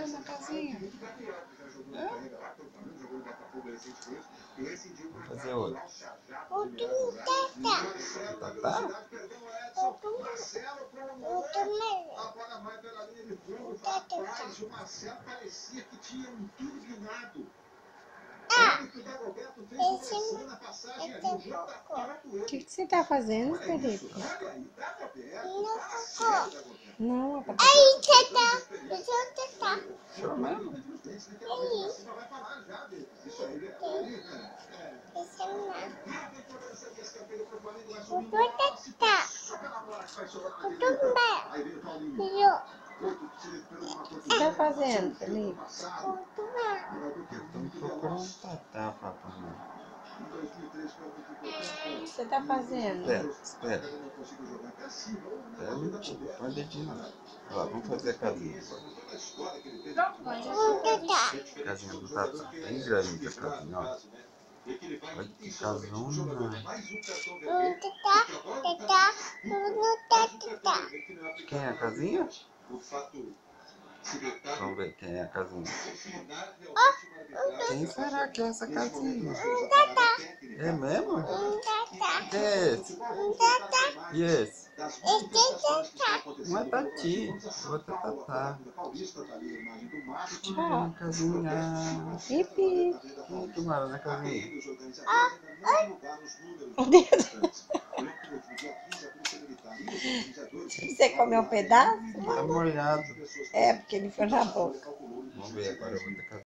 fazendo na casinha? Vou fazer outro. Tatá? O que você tá fazendo, Felipe? Não, é pra Show mesmo? O que você tá fazendo, Felipe? Estamos procurando um tatá pra comer. O que você tá fazendo? Espera. Espera um minutinho. Põe o dedinho lá. Olha lá, vamos fazer a casinha agora. Casinha do tatá. Bem grande a casinha, ó. Olha que casona. De quem é a casinha? Vamos ver quem é a casinha. Quem será que é essa casinha? É mesmo? Quem é esse? E esse? Um é Tati, o outro é Tatá. Tchau. Casinha. Pipi. Quem é que mora na casinha? Você comeu um pedaço? Tá molhado. É, porque ele foi na boca. Vamos ver agora, eu vou ter que